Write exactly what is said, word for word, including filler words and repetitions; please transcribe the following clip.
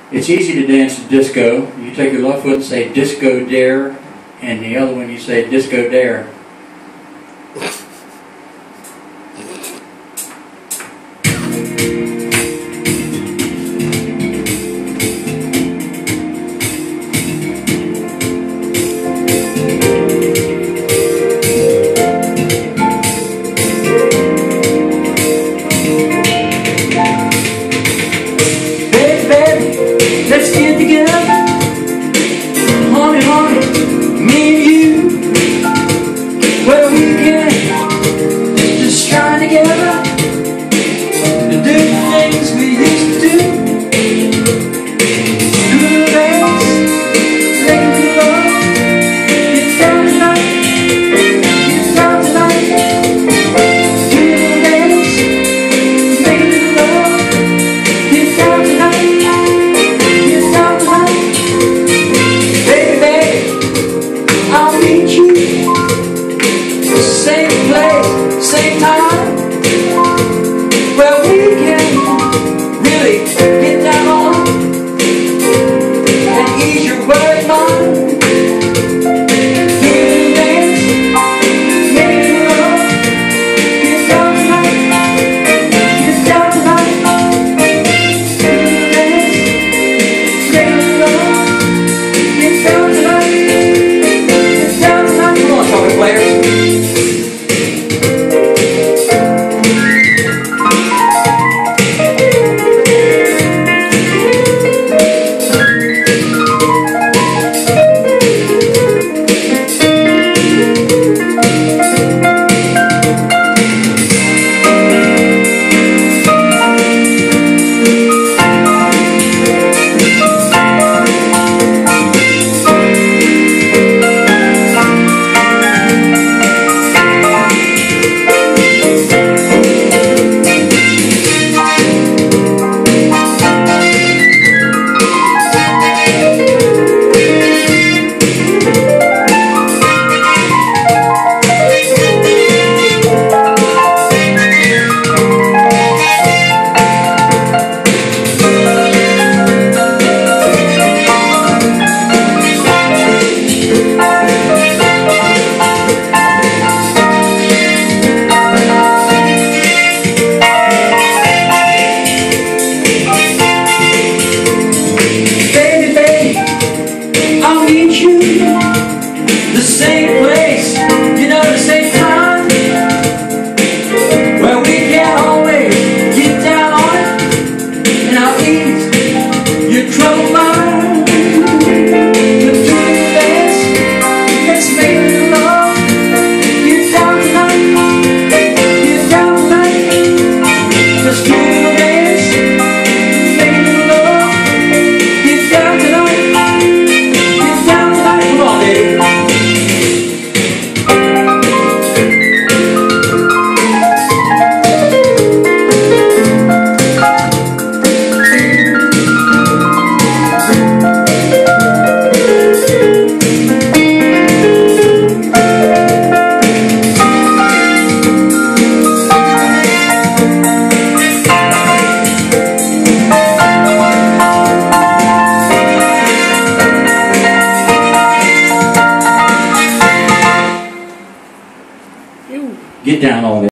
It's easy to dance to disco. You take your left foot and say disco dare, and the other one you say disco dare. Let's get together, honey, honey, me and you, where we can just shine together and do the things we used to do. Do the dance, make the love, get down tonight, get down tonight. Do the dance, make the love, get down tonight. I'll meet you, same place, same time, where we can really get down on and ease your worried mind. Do the dance, make the love, get down tonight, get down tonight. Do the dance, make the love, get down tonight. The same place, you know, the same time, where we can always get down on it, and I'll ease your troubled mind. But do the dance, let's make it love. Get down tonight, get down tonight. Let's do the dance, make it love. Get down tonight, get down tonight. Come on, baby. Get down on it.